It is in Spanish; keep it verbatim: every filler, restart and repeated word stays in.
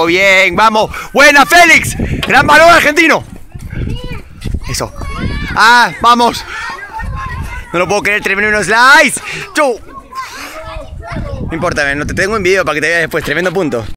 Abajo, bien, vamos. Buena, Félix. Gran balón argentino. Eso. Ah, vamos. No lo puedo creer, tremendo unos slice. Chu. No importa, no te tengo en video para que te veas después. Tremendo punto.